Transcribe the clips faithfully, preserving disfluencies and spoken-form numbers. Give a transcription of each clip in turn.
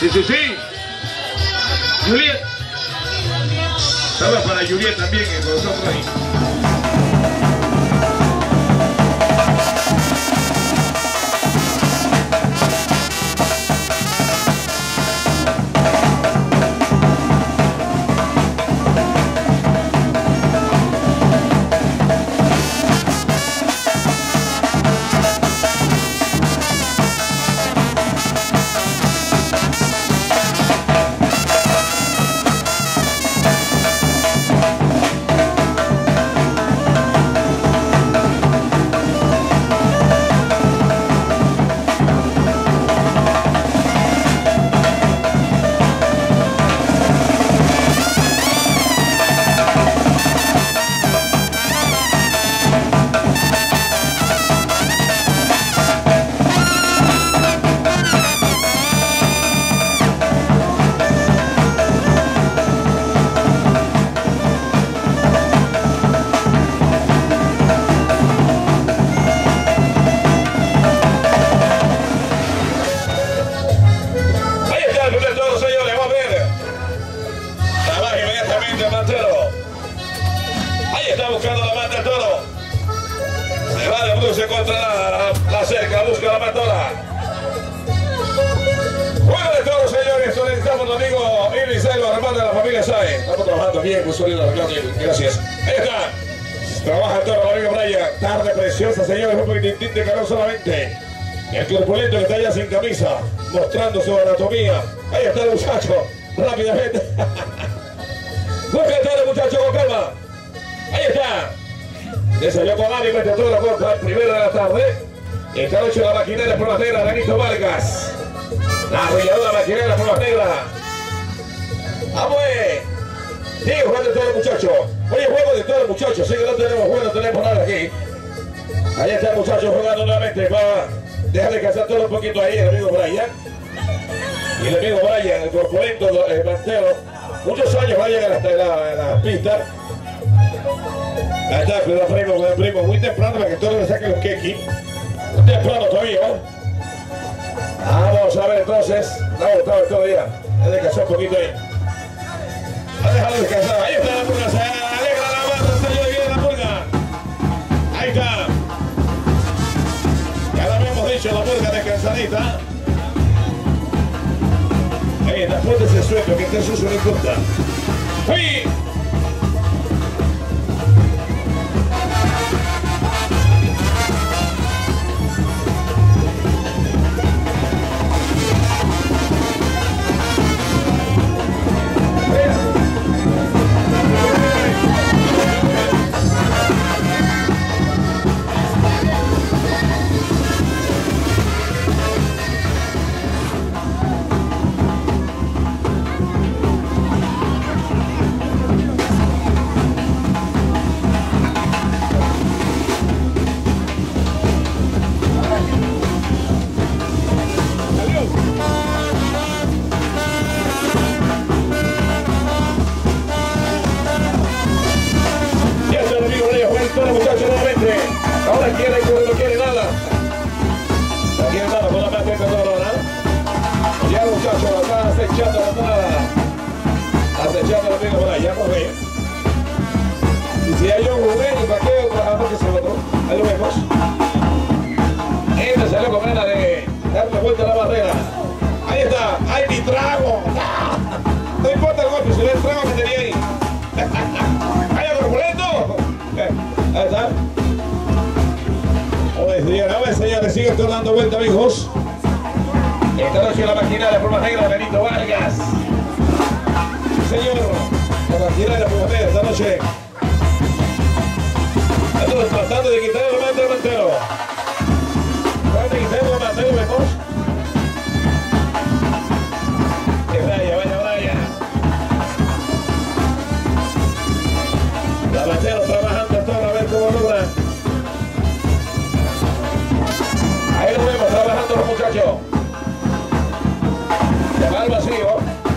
Sí, sí, sí. Juliet. Saludos para Juliet también, que con nosotros ahí. Gracias. Ahí está. Trabaja el toro, amigo Brian. Tarde preciosa, señores. Un poquitín de calor solamente. El corpulento que está allá sin camisa, mostrando su anatomía. Ahí está el muchacho. Rápidamente. Busca el toro, muchacho, con calma. Ahí está. Le salió con ánimo este toro contra el primero de la tarde. Está hecho la maquinaria por las negras, Benito Vargas. La arrolladora maquinaria por las negras. ¡Vamos! Sigue jugando todo el muchacho. Oye, juego de todo el muchacho. Sí, que no tenemos juego, no tenemos nada aquí. Ahí está el muchacho jugando nuevamente. Va a dejar descansar todo un poquito ahí el amigo Brian. Y el amigo Brian, el corpulento, el mantero. Muchos años va a llegar hasta la, la pista. Ahí está, cuidado primo, cuidado primo. Muy temprano para que todos le saquen los keki. Muy temprano todavía. Vamos a ver entonces. No, estaba todavía. Hay que descansar un poquito ahí. A dejarlo descansar. Ahí está la purga. Se alegra la barra. Se lleva bien la purga. Ahí está. Ya lo habíamos dicho, la purga descansadita. Ahí está. Ponte ese sueño que esté sucio no importa. ¡Uy! Sigue dando vuelta, amigos. Esta noche la maquinaria de Plumas Negras, Benito Vargas. Sí, señor. La maquinaria de Plumas Negras esta noche. Estamos tratando de quitar el mando del mantero. Tratando de quitar el mantero, vemos. Que vaya, vaya, vaya. La mantero trabajando todo a ver cómo logra. Ahí lo vemos trabajando los muchachos. Se va al vacío.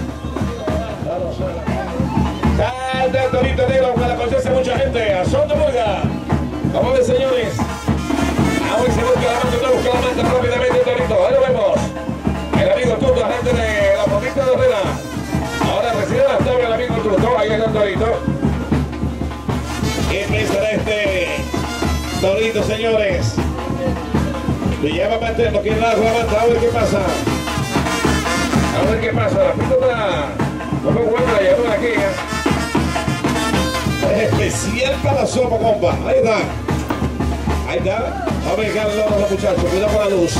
Salta el torito negro para conocerse mucha gente. A son de Murga. Vamos a ver, señores. Ahora se busca la manta, busca la manta rápidamente el torito. Ahí lo vemos. El amigo Tuto, la gente de la familia. señores. Y ya va a meter lo que es la manta, a ver qué pasa. A ver qué pasa. La pista está. No me encuentro la llamada aquí. ¿eh? Es especial para la sopa, compa. Ahí está. Ahí está. Vamos a pegar el oro a los muchachos. Cuidado con la luz.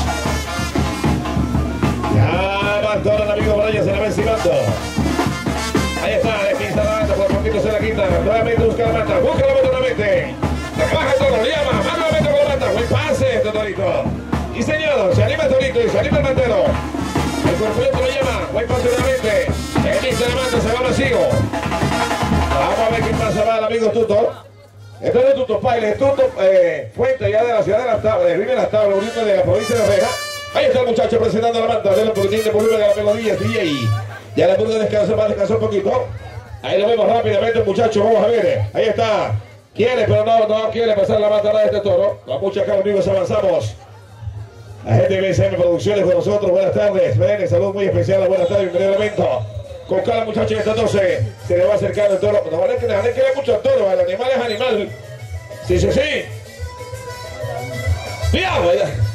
Ya va todo el amigo Brian, se la va encimando. Ahí está, le quita la manta, por poquito se la quita. Nuevamente busca la manta, busca la manta nuevamente. Se baja el toro, le llama, manda la manta con la manta. Buen pase, este torito. Y señor, se anima el torito y se anima el mantero. El corpulento lo llama, buen pase nuevamente. El inicio de la manta se va vacío. Vamos a ver qué pasa va el amigo Tuto. Esto es de Tuto Paile, Tuto eh, Fuente ya de la ciudad de las tablas, de Vive las Tablas, oriente de la provincia de Reja. Ahí está el muchacho presentando la manta, de un poquitín de volumen de la melodía, D J. Ya le pude descansar, va a descansar un poquito. Ahí lo vemos rápidamente, muchachos, vamos a ver. Ahí está. Quiere, pero no, no quiere pasar la manta de este toro. Con muchas caras, amigos, avanzamos. La gente de B S M Producciones con nosotros, buenas tardes. Ven, salud muy especial, buenas tardes, bienvenido al evento. Con cada muchacho en esta doce se le va a acercar el toro. No vale que le quede mucho al toro, el animal es animal. Sí, sí, sí. ¡Cuidado!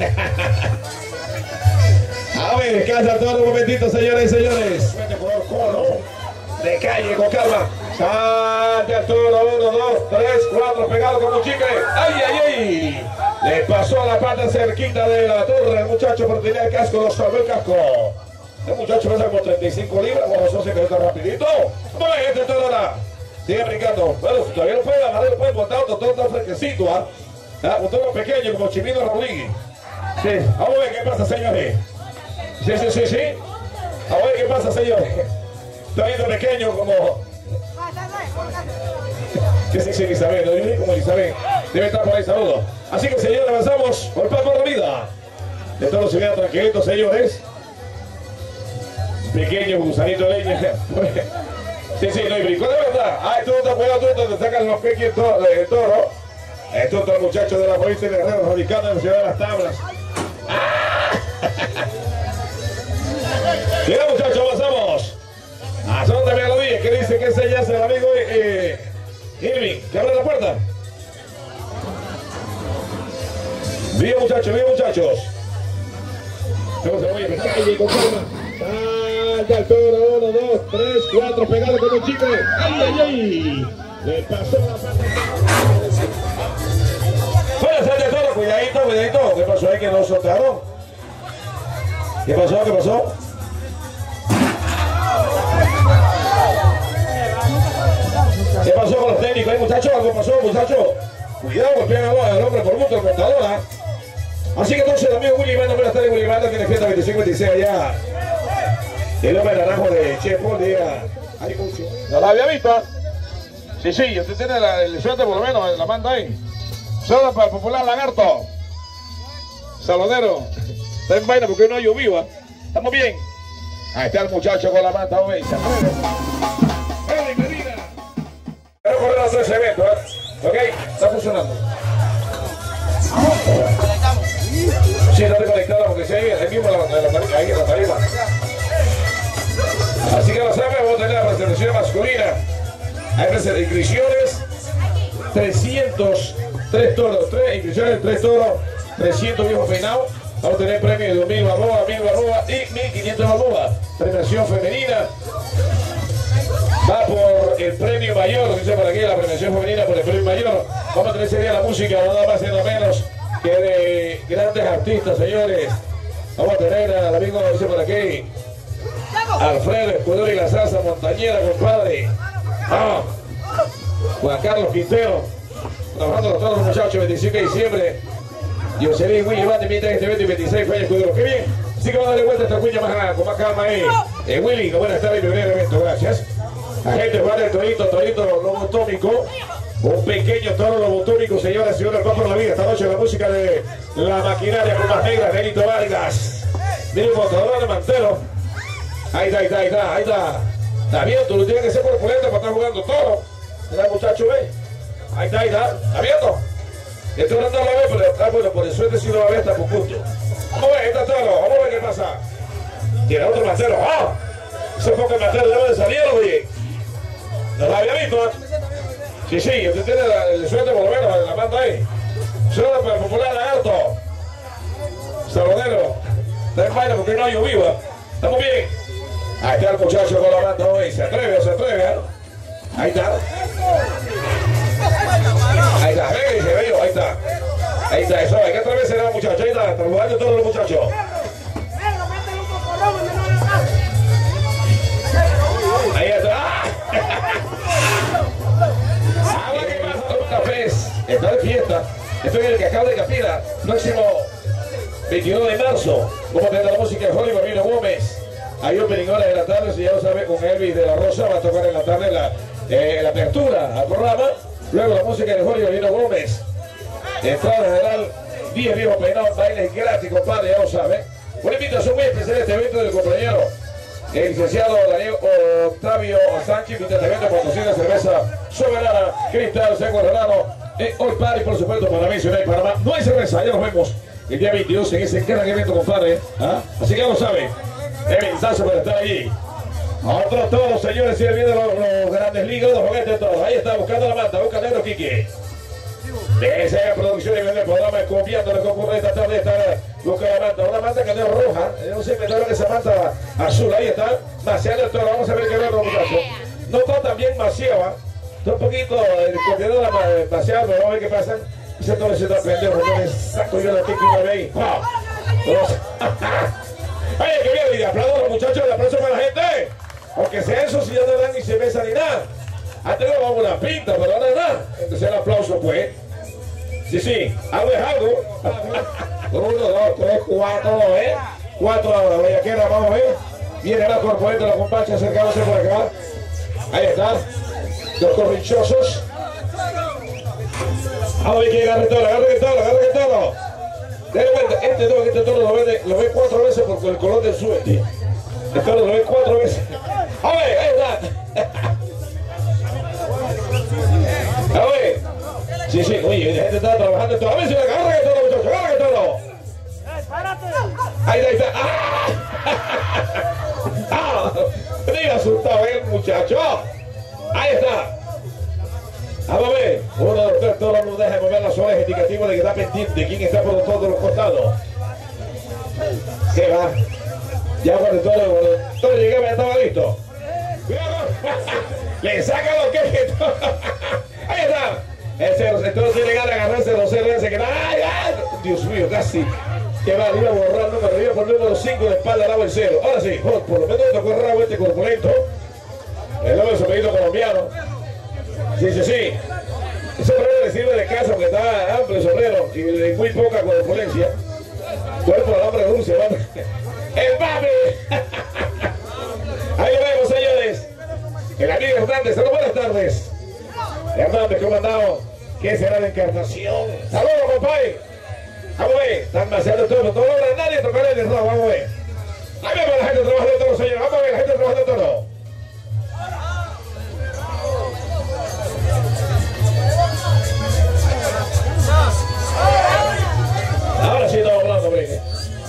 A ver, descansa el toro un momentito, señores y señores. De calle, con calma. Salte al toro, uno, dos, tres, cuatro, pegado como un chicle. ¡Ay, ay, ay! Le pasó a la pata cerquita de la torre el muchacho por tener el casco, lo salvó el casco. El muchacho pesa como treinta y cinco libras, bueno, eso se quedó rapidito. Vamos a ver, este toro ahora. Sigue brincando. Bueno, todavía no puede agarrar, no puede montar otro toro tan fresquecito, ¿ah? ¿Ah? Un toro pequeño como Chimino Rodríguez. Sí, vamos a ver qué pasa, señores. Sí, sí, sí, sí. A ver qué pasa, señores. Está viendo pequeño como... ¿Qué se dice Elizabeth? ¿No viene como Elizabeth? Debe estar por ahí, saludos. Así que, señores, avanzamos por paz por la vida. De todos se vean tranquilitos, señores. Pequeño gusanito de leña. Sí, sí, no hay brinco, de verdad. Ay, tú te cuidado, tú te sacas los pequeños del toro. Estos otros muchachos de la provincia de Guerrero, radicados en la ciudad de las Tablas. Mira, muchachos, avanzamos. ¿A dónde me lo dije? ¿Qué dice que ese ya es el amigo eh, Irving? ¿Que abre la puerta? Bien, muchachos, bien, muchachos. Vamos a ver, calle con calma. Salta el toro, uno, dos, tres, cuatro, pegado con un chicle. ¡Ay, ay, ay! Le pasó la pata. Bueno, salta el toro, cuidadito, cuidadito. ¿Qué pasó ahí que no soltaron? ¿Qué pasó? ¿Qué pasó? ¿Qué pasó con los técnicos? ¿Eh, muchachos? ¿Algo pasó, muchachos? Cuidado, golpean al hombre por gusto, el montadora. Así que entonces el amigo Willy Banda, buenas tardes, Willy Banda, que le fiesta veinticinco veintiséis allá. El hombre de naranjo de Che Paul, diga. Hay mucho. ¿No la había visto? Sí, sí, usted tiene la, el suerte por lo menos, la manda ahí. Solo para el popular lagarto. Salonero. Está en vaina porque no ha llovido. ¿Estamos bien? Ahí está el muchacho con la manta obesa. Quiero correr a hacer ese evento, ¿eh? ¿Ok? Está funcionando. Sí, no te conectado porque si hay el mismo la, la, la, ahí en la tarima. Así que lo saben, vamos a tener la presentación masculina. Hay inscripciones, trescientos tres toros, tres inscripciones, tres toros, trescientos viejos peinados. Vamos a tener premios de dos mil balboas, mil balboas y mil quinientos balboas. Premiación femenina. Va por el premio mayor, dice por aquí la premiación femenina por el premio mayor. Vamos a tener ese día la música, nada más y nada menos que de grandes artistas, señores. Vamos a tener al amigo, dice por aquí, Alfredo Escudero y la salsa montañera, compadre. Ah, Juan Carlos Quintero, trabajando con todos los muchachos, veinticinco de diciembre. Jocelyn Willy Band invita este evento y veintiséis fue Escudero. ¡Qué bien! Así que vamos a darle vuelta a esta cuña más, con más calma ahí. Eh, Willy, buenas tardes, primer evento, gracias. Agente Juan del Torito, Torito Lobotómico. Un pequeño toro lobotómico, señoras y señores, va por la vida. Esta noche la música de la maquinaria con más negras, Benito Vargas. Mira un montador de mantero. Ahí está, ahí está, ahí está, ahí está. Está bien, tú lo tienes que ser corpulento para estar jugando toro. Mira el muchacho, ve. Ahí está, ahí está. ¿Está viendo? Este no lo ve, pero está bueno, por el suerte si no lo ve, está por punto. Vamos a ver, está toro, vamos a ver qué pasa. Tiene otro mantero. ¡Ah! Ese fue el mantero debe de salir, oye. ¿No lo había visto? Sí, sí, usted tiene la, el suerte por lo menos, la manda ahí. Solo para el popular lagarto. Saludero. Está en baile porque no hay viva. Estamos bien. Ahí está el muchacho con la banda hoy. Se atreve, se atreve. ¿eh? Ahí está. Ahí está. Venga, dice, bello. Ahí está. Ahí está. Eso. Hay que atreverse a los muchachos. Ahí está. Saludando a todos los muchachos. Ahí está. Otra vez. Está de fiesta. Estoy en el Cacao de Capira. Próximo veintiuno de marzo. Vamos a tener la música de Jorge Marino Gómez. Hay opening horas de la tarde, si ya lo sabe, con Elvis de la Rosa. Va a tocar en la tarde la, eh, la apertura al programa. Luego la música de Jorge Marino Gómez. Entrada general, diez viejos peinados, bailes gratis, compadre, ya lo sabe. Una invitación muy especial a este evento del compañero, el licenciado Daniel Octavio Sánchez, invita a este evento, patrocina cerveza soberana, cristal, seco, relano. Eh, hoy party, por supuesto, para mí, Ciudad de Panamá. No hay cerveza, ya nos vemos el día veintidós en ese gran evento, compadre. ¿Ah? Así que ya lo saben. El mensaje para estar allí. Otros todos, señores, siguen viendo los, los grandes ligas, los juguetes todos. Ahí está, buscando la manta, busca negro Kiki. De esa producción y el programa copiando lo que ocurre esta tarde. Está buscando la manta, una manta que no es roja. No sé, inventaron esa manta azul. Ahí está, maciando el toro. Vamos a ver qué ve los muchachos. No está tan bien maciado. Está un poquito el copiador maciado, pero vamos a ver qué pasa. Ese toro se está pendejo. No le saco yo la Kiki una vez. Oye, que bien, y aplaudo a los muchachos, el aplauso para la gente. Aunque sea eso, si ya no dan ni se besan ni nada. Antes le vamos una pinta, pero ahora nada. Entonces el aplauso, pues. Sí, sí, algo es algo. Uno, dos, tres, cuatro, ¿eh? Cuatro ahora, bellaquera, vamos a ver. Viene la corporeta, la compacha acercándose por acá. Ahí está. Los corrinchosos. Vamos a ver quién agarra el toro, agarra el toro, agarra el toro. Denle vuelta, este toro, este toro lo ve, lo ve cuatro veces por el color del suéter. El toro lo ve cuatro veces. A ver, ahí está. A ver. Sí, sí, oye, la gente está trabajando en todo. A ver si le agarra el toro, muchachos, agarra el toro. Ahí está, ahí está. ¡Ah! ¡Ah! Me iba asustado el muchacho. Ahí está. Vamos a ver, uno de los tres toros no deja de mover las orejas, indicativo de que está pendiente. ¿Quién está por todos los costados? ¿Qué va? Ya cuando el toro, cuando el toro llegaba ya estaba listo. Le saca los quejes. Ahí está. El cero, el toro tiene ganas de agarrarse los cero ese que ¡ay, ay! Dios mío, casi. Que va, iba a borrar el número, iba por el número cinco de espalda al lado del cero. Ahora sí, por, por lo menos tocó el rabo este corpulento. El nombre de su apellido colombiano. Sí, sí, sí. Ese sombrero le sirve de casa porque está amplio el sombrero y de muy poca corpulencia. Cuerpo del hombre de Rusia, ¿vale? ¡El mame! Ahí lo vemos, señores. El amigo Hernández, saludos, buenas tardes. Hernández, ¿cómo andamos? ¿Qué será la encarnación? ¡Saludos, compadre! Vamos a ver, están vaciando todo, no logra nadie tocar el rojo, vamos a ver. Ahí vemos a la gente trabajando de toro, señores. Vamos a ver la gente trabajando de toro. Ahora sí estamos hablando, Brinque.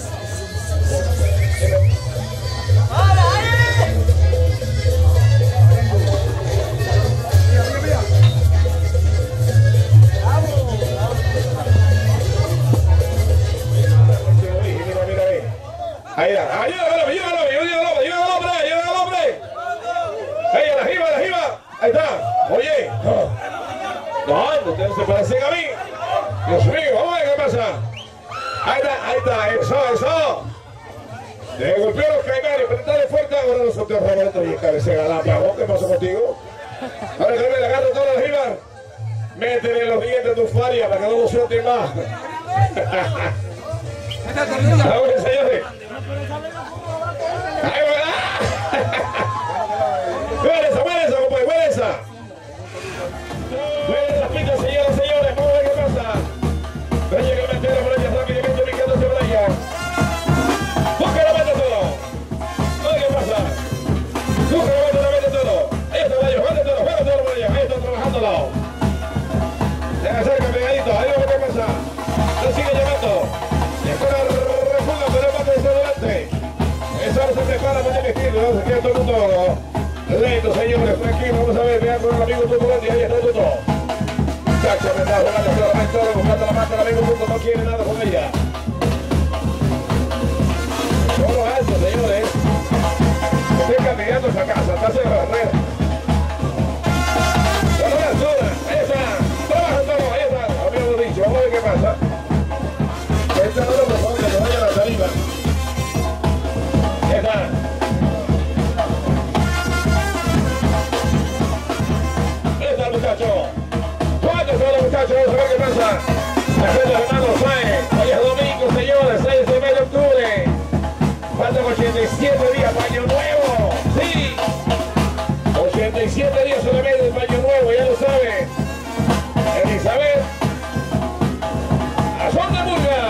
Ahí está, ayúdalo, ayúdalo, ayúdalo, ayúdalo al hombre, ayúdalo al hombre. Ahí, a la jiba, a la jiba. Ahí está, oye. No, ustedes se parecen a mí. Dios mío, vamos a ver qué pasa. Ahí está, ahí está, eso, eso. Le golpeó los caimanes, pero dale fuerte ahora los otros Roberto y cabece galápago. ¿Qué pasó contigo? Ahora que me la agarro toda la jiba. Métele los dientes a tu faria para que no lo suelten más. Vamos, señores. Ahí va. Buena esa, buena esa, compadre, buena esa. Buena esa pista, señoras, señores. Vamos a ver qué pasa. Braya que mete la Braya rápidamente ubicándose Braya. Busca la meta todo. A ver qué pasa. Busca la meta, la meta todo. Ahí está Braya, juega todo, juega todo Braya. Ahí está trabajándolo. Deja cerca, pegadito. Ahí va a ver qué pasa. Lo sigue llamando. Esa se prepara para el estilo, ¿no? Se queda todo el mundo lento, señores, tranquilo, vamos a ver, vean con el amigo Tuto, ahí está Tuto. Chacha, me está jugando solamente, buscando la mata el amigo Punto, no quiere nada con ella. Solo alto, señores. Estoy candidato a esa casa, está haciendo la barrera. Solo la altura, ahí está. Trabaja todo, ahí está. Habíamos dicho, vamos a ver qué pasa. Esta no por favor, que se vaya a la salida. Ahí está. Ahí está el muchacho. ¿Cuántos son los muchachos? Vamos a ver qué pasa. La gente de hermano Sáenz. Hoy es domingo, señores, seis de octubre. Faltan ochenta y siete días para Año Nuevo. Sí. ochenta y siete días solamente para Año Nuevo, ya lo sabe. Elizabeth. Azón de Murga.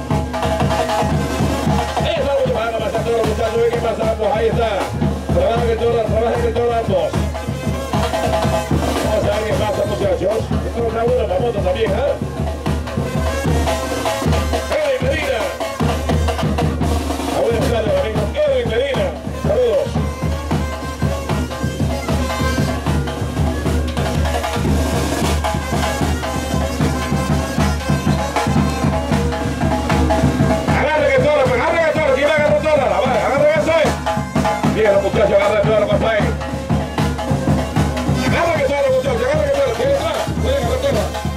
Ahí está, van a pasar todos los muchachos. Ve qué pasa ambos. Ahí está. Trabajan que todos, trabajan que todos ambos. Vamos a ver qué pasa, muchachos. Esto es una buena mamota también, ¿eh? Edwin Medina. A buenas tardes, amigos. Edwin Medina. Saludos. Agarre que todo, agarre que todo. ¿Quién agarra todo? Agarre que todo. Bien, los muchachos, agarre todo lo que pasa ahí. Agarre que todo, muchachos, agarre que todo. ¿Quién atrás? Pueden agarrar todo.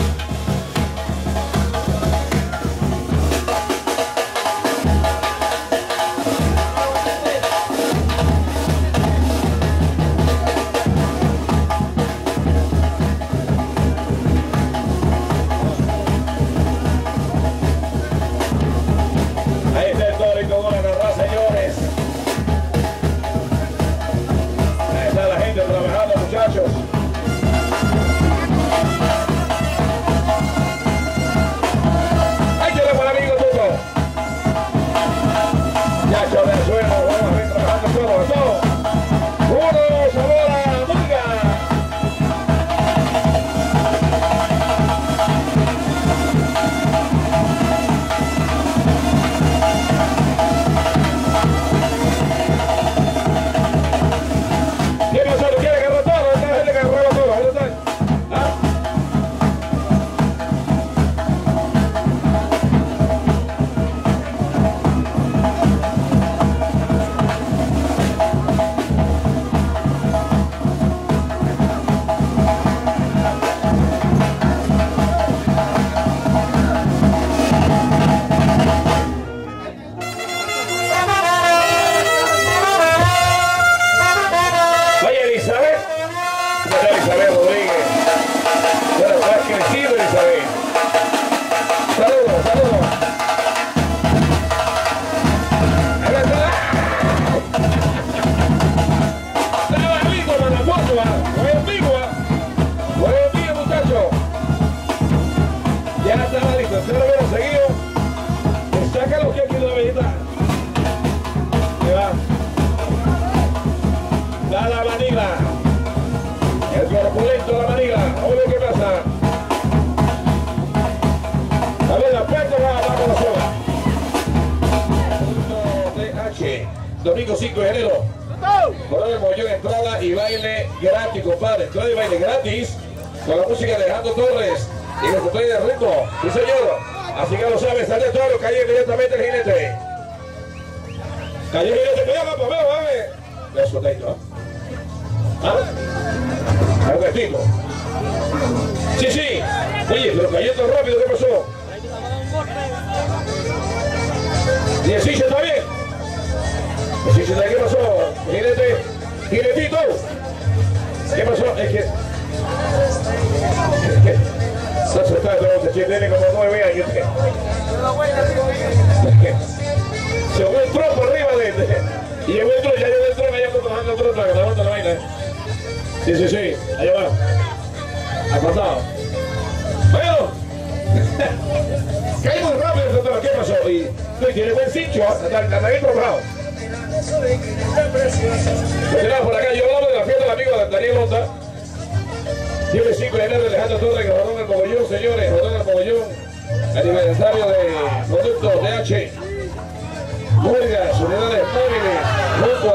Ahí está el toro y con una narra, señores. Ahí está la gente trabajando, muchachos. Ahí tiene para el amigo Tuco. Ya sobre el suelo, vamos a ver trabajando todo, todo. Uno, sabor a Murga. ¿Qué pasó? ¿No quiere agarrar todo? Esta gente que agarraba todo. Ahí está. ¿Ah? Oye, Elizabeth. ¿Cómo está Elizabeth Rodríguez? Bueno, has crecido, Elizabeth. Saludos, saludos. Ahí está. Estaba en vivo, manapuerto, fue en vivo, fue en vivo, muchacho. Ya estaba listo, usted lo hubiera seguido. Le saca lo que aquí la belleza. Ahí va. Da la manila. El corpulento de la manila. Vamos a ver qué pasa. A ver, la puerta va a la sola. D H. Domingo cinco de enero. Corredor de Mollón, entrada y baile gratis, compadre. Entrada y baile gratis. Con la música de Alejandro Torres. Y el estoy de ritmo. Sí, señor. Así que lo sabes. Sale todo. Calle inmediatamente el jinete. Calle el jinete. Cuidado, papá. Vamos a ver. Eso, Taito. ¿Ah? ¿Algo de tipo? Sí, sí. Oye, pero cayó tan rápido, ¿qué pasó? dieciocho está bien. dieciocho está bien, ¿qué pasó? Jinete, jinetito. ¿Qué pasó? Es que... Es que... Está asustado, este tiene como nueve años. Es que... Se fue el tropo arriba de... de y llegó el tropo, ya llegó el tropo, ya está trabajando el tropo para que levanta la vaina. Sí, sí, sí, allá va. Apartado. Bueno. Caí muy rápido, doctor. ¿Qué pasó? Y no, tiene buen cincho, la nariz trabajado. Continuamos por acá, yo hablamos de la fiesta del amigo de Daniel Honda. diez cinco de enero de Alejandro Torres, que rodó en el Mogollón, señores, rodó en el Mogollón. Aniversario de Productos D H. Murgas, unidades móviles, junto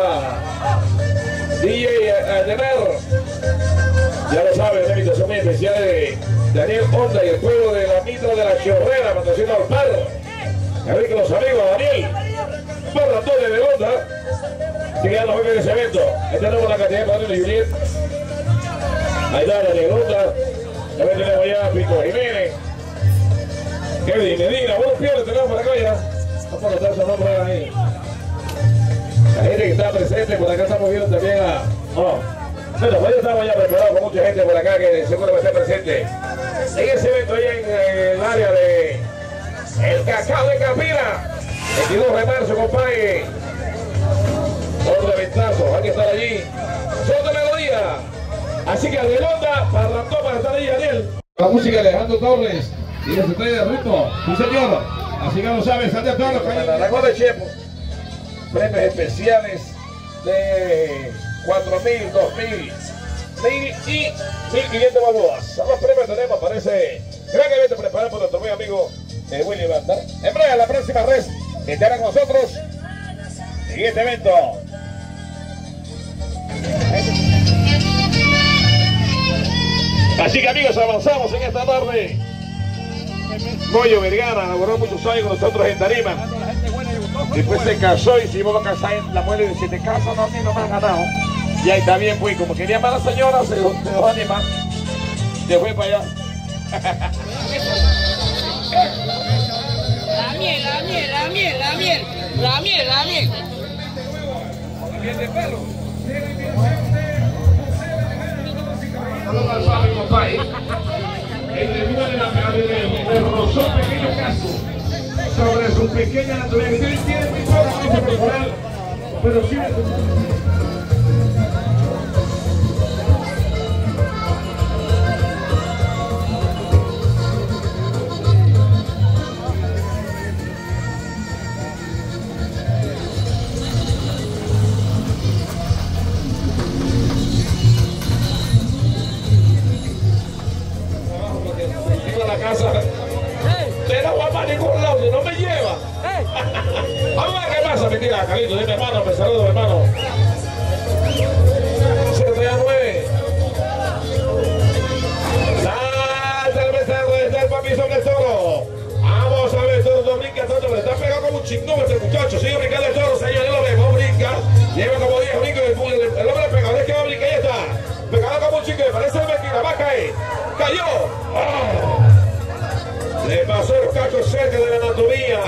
a D J Ademer. Ya lo saben, una invitación muy especial de Daniel Honda y el pueblo de la Mitra de la Chorrera, patrocina al Parro. A ver que los amigos, Daniel, por las dones de Honda, sigan los jueves de ese evento. Ahí tenemos la cantidad de padres de Juliet. Ahí está Daniel Honda. También tenemos allá a Pico Jiménez. Kevin Medina, buenos pierdes tenemos por acá ya. Vamos a notar su nombre ahí. La gente que está presente, por acá estamos viendo también a... Oh. Bueno, pues ya estamos ya preparados con mucha gente por acá que seguro va a estar presente en ese evento ahí en, en el área de El Cacao de Capira, veintidós de marzo, compadre. Otro eventazo, hay que estar allí. Son de melodía. Así que Adelonda, parrandó para estar allí, Daniel. La música de Alejandro Torres y los estrellas de ritmo. Sí, señor. Así que lo sabes, Santiago Torres. La Lagoa de Chepo. Premios especiales de cuatro mil, dos mil, mil y mil quinientas balboas. A los premios tenemos para ese gran evento preparado por nuestro muy amigo eh, Willy Banda. En breve, la próxima red estará con nosotros en este evento. Así que amigos, avanzamos en esta tarde. Goyo Vergara laboró muchos años con nosotros en Tarima. Después se casó y si vos lo casás en la mujer dice, te casas, no, ni no me has ganado. Y ahí está bien, pues, como quería para la señora, se dejó animar. Se fue para allá. La miel, la miel, la miel, la miel, la miel, la miel. Miel de pelo. Saludos al Fabi, compadre. El de el rozón pequeño casco sobre su pequeña naturaleza. Él tiene muy poco mucho corporal, pero sí. Mentira, Carlito, dime hermano, me saludo hermano. cero tres nueve. Salta el becerro, está el papi sobre el toro. Vamos a ver, todo no brinca, todo le está pegado como un chingón este muchacho. Sigue brincando el toro, señor, ya lo vemos, brinca. Lleva como diez brincos y el, el hombre pegado, es que va a brincar, ya está. Pegado como un chicle, parece mentira, va a caer. Cayó. Oh. Le pasó el cacho cerca de la anatomía.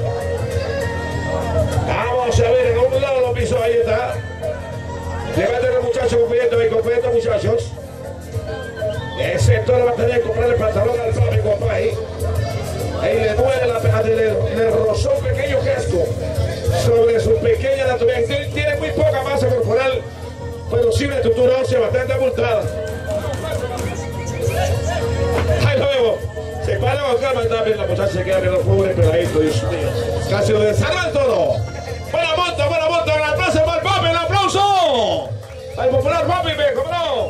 Vamos a ver, en un lado lo piso, ahí está. Levanten el muchacho completo y completo, muchachos. Ese toro va a tener que comprar el pantalón al papi, compadre. Ahí le mueve la le, le rozó un pequeño casco sobre su pequeña anatomía. Tiene muy poca masa corporal, pero sí una estructura ósea bastante abultada. Ahí lo vemos. Se para con calma también, la muchacha se queda viendo pobre peladito, Dios mío. Casi lo desarma el toro. Buena monta, buena monta, un aplauso para el papi, el aplauso. Al popular papi, me, ¿cómo no?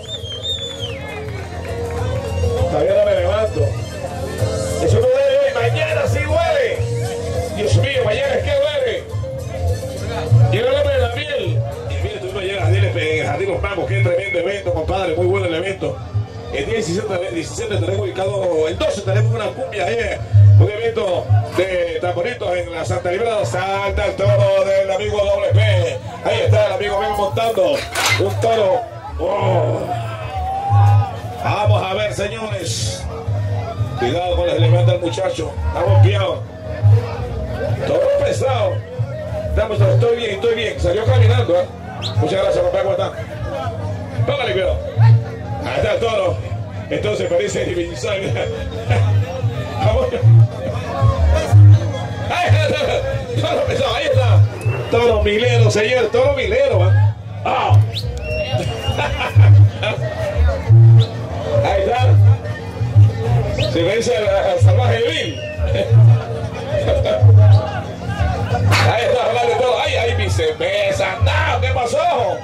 Todavía no me levanto. Eso no duele hoy, mañana sí duele. Dios mío, mañana es que duele. Llega el hombre de la miel. Y mire, tú no llegas a dile en Jardín Los Mangos, que es tremendo evento, compadre, muy bueno el evento. El día diecisiete tenemos ubicado, el doce tenemos una cumbia ahí, un evento de tamboritos en la Santa Librada. Salta el toro del amigo doble P. Ahí está el amigo Ben montando un toro. Oh. Vamos a ver, señores. Cuidado con el levanta el muchacho. Está golpeado. Toro pesado. Estamos, estoy bien, estoy bien. Salió caminando, ¿eh? Muchas gracias, compadre. ¿Cómo está? Póngale cuidado. Ahí está el toro. Entonces parece divinizar. Vamos. Ahí está. Toro pesado, ahí está. Toro milero, señor. Toro milero. ¿eh? Oh. Ahí está. Se vence al, al salvaje Bill. Ahí está, hablando de todo. Ay, ay, mi cerveza. No, ¿qué pasó?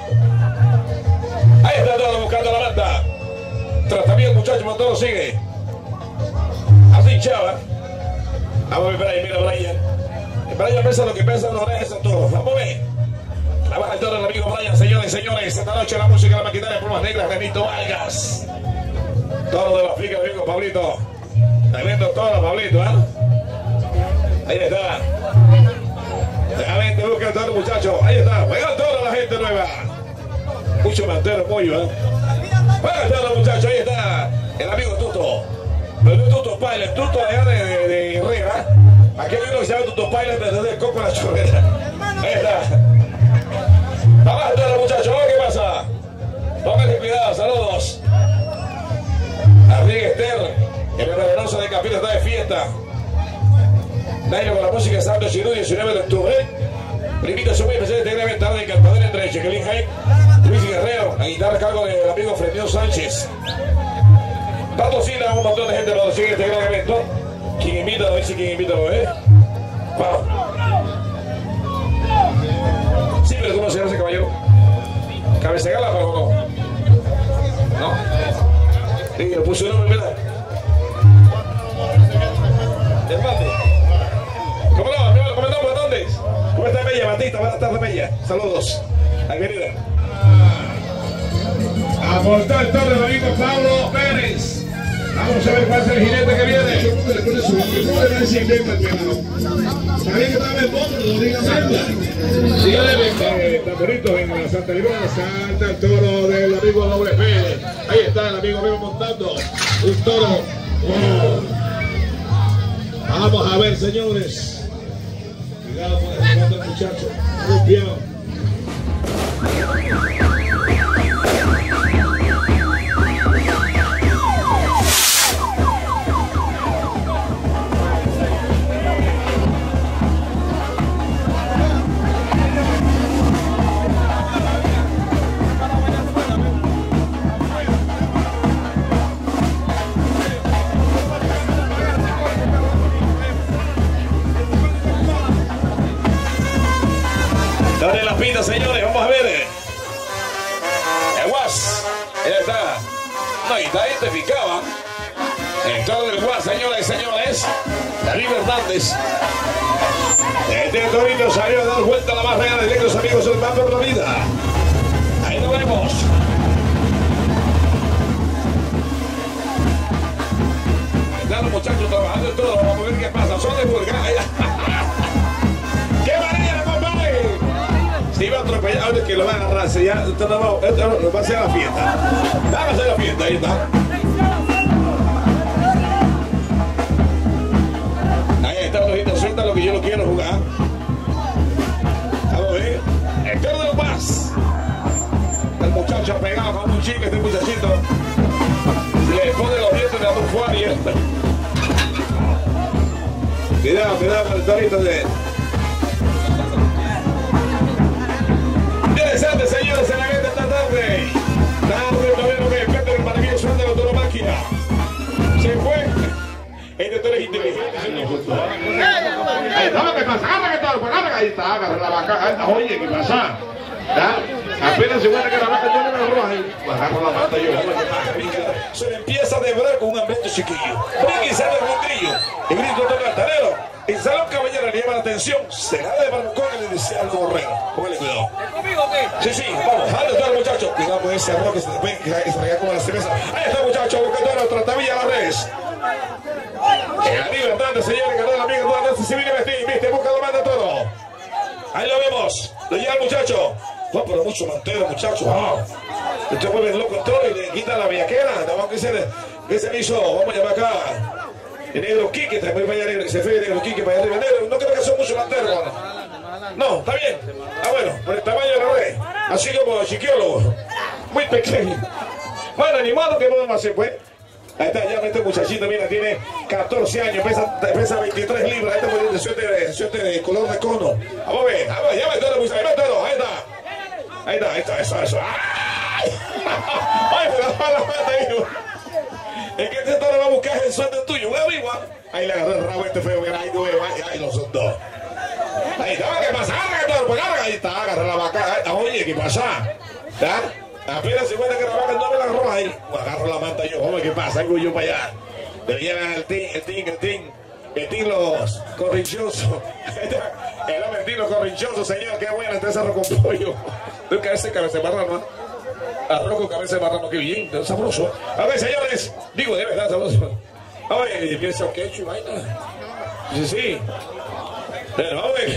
Ahí está todo buscando la banda. Tratamiento, muchachos, todo sigue. Así, chava. Vamos a ver, Brian, mira, Brian. Brian pesa lo que pesa en las orejas de todos. Vamos a ver. La baja el toro del amigo Brian, señores y señores. Esta noche la música de la maquinaria de plumas negras, Benito Vargas. Todo de la pica, amigo Pablito. Tremendo todo, Pablito, ¿eh? Ahí está. Realmente busca todo, muchachos. Ahí está. Juega toda la gente nueva. Mucho mantero pollo, ¿eh? Juega todo, muchachos. Ahí está. El amigo Tuto. Pero no Tuto Pilot. Tuto allá de, de, de Herrera. Aquí hay uno que se llama Tuto Pilot desde el coco a la chorrera. Ahí está. Vamos a todos, muchachos. ¿Qué pasa? Pónganse cuidado. Saludos. Arriba Esther. El Reverenoso de Capilla está de fiesta. Nairo con la música de Santo Chirú, diecinueve de octubre. Primita su muy presente de tarde de Encantadera entre Jacqueline Hay, Luis Guerrero, a guitarra a cargo del amigo Fredio Sánchez. Patrocina a un montón de gente para producir este gran evento. ¿Quién invita? A ver si quién invita, ¿eh? Wow. Sí, pero ¿cómo se llama ese caballero? ¿Cabeza Galápago o no? No. Sí, le puso el nombre, ¿verdad? Hermano. ¿Cómo no? ¿Cómo estamos? ¿Por dónde? ¿Cómo está Bella? Batista, buenas tardes, Bella. Saludos. Ay, querida. A montar todo el amigo Pablo Pérez. Vamos a ver cuál es el jinete que viene. ¿Sabía que estaba en moto? Lo diga Santa. Sí, tan bonito en la Santa Libana. Salta el toro del amigo Doble Pérez. Ahí está el amigo mío montando un toro. Oh. Vamos a ver, señores. Cuidado con el otro muchacho. Muy bien. Dale la pinta, señores, vamos a ver. El Guas, ahí está. No, y está identificado. El toro del Guas, señoras y señores. David Hernández. Este torito salió a dar vuelta a la más real de los amigos del Mapa de la Vida. Ahí lo vemos. Están los muchachos trabajando en todo. Vamos a ver qué pasa. Son de Burgá. ¡Qué manera, compadre! Si iba a atropellar, ahora que lo van a agarrar, si ya usted no va, va a hacer la fiesta. Vamos a hacer la fiesta, ahí está. Ahí está, los suelta lo que yo lo quiero jugar. Vamos a ver. El toro de más. El muchacho pegado con un chico, este muchachito. Se le pone los dientes de la bufuaria. Cuidado, cuidado con el torito de. Interesante, señores, en la venta esta tarde. Tarde, noveno que despierta el maravilloso de la toromaquia. Se fue. Este toro es inteligente. Agarra que pasa, agarra que toro, agarra que ahí está, agarra la vaca. Oye, ¿qué pasa? Apenas se muere que la vaca yo no me roja ahí. Agarro la mata yo. Se le empieza a debrar con un hambriento chiquillo. Brinca y sale el grindillo. El grito toca el tarero. Y sale un caballero, le llama la atención. Se la de balcón y le dice algo borrero. Póngale cuidado. ¿Es conmigo o qué? Sí, sí, vamos, dale todo, muchachos. Cuidado con ese arroz que se ve que se rega como la cerveza. Ahí está, muchachos, buscando la tratavilla a la res. El amigo Hernández, señores, que no la amiga Hernández, si viene vestir, viste, busca, lo manda todo. Ahí lo vemos. Lo lleva el muchacho. No, pero mucho mantero, muchacho. Wow. Usted vuelve loco el toro y le quita la bellaquera. ¿Qué se, qué se le hizo? Vamos a llamar acá. El negro Quique, también vaya negro, se fue el negro Quique para allá arriba. Negro, no creo que son mucho manteros. No, está bien. Ah, bueno, por el tamaño de la red. Así como chiquiolo. Muy pequeño. Bueno, ni modo que podemos hacer, pues. Ahí está, ya este muchachito, mira, tiene catorce años, pesa, pesa veintitrés libras. Este es de suerte, suerte de color de cono. Vamos a ver, vamos a ver, ya me todo, muchachos, ahí todo, ahí está. Ahí está, ahí está, eso, eso. ¡Ay! ¡Ay, me la mala mata ahí! Es que este toro va a buscar el sueldo tuyo, huevo igual. Ahí le agarró el rabo este feo, ahí no veo, ahí lo soltó. Ahí está, ¿qué pasa? Agarra el toro, pues agarra, ahí está, agarra la vaca. Oye, ¿qué pasa? ¿Está? Apenas se cuenta que la vaca no me la roja ahí. Pues agarro la manta yo, hombre, ¿qué pasa? Algo yo para allá. Le llevan el tin, el tin, el tin. El tin los corrinchosos. El hombre el tin los corrinchosos, señor, qué buena este cerro con pollo. Nunca ese cabeza marrano, ¿no? Arroz con cabeza de marrano, qué bien, sabroso. A ver, señores, digo, de verdad, sabroso. A ver, piensa que hecho y vaina. Sí, sí. Pero, a ver.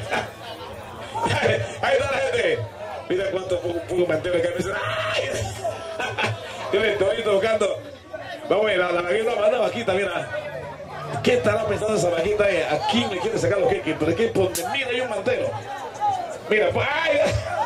Ahí está la gente. Mira cuánto pudo mantener que me dice. Yo le estoy tocando. Vamos a ver, la, la vaquita, la vaquita, mira. ¿Qué estará pensando esa vaquita? Aquí me quiere sacar los queques, pero es que por mira hay un mantero. Mira, pues, ¡ay!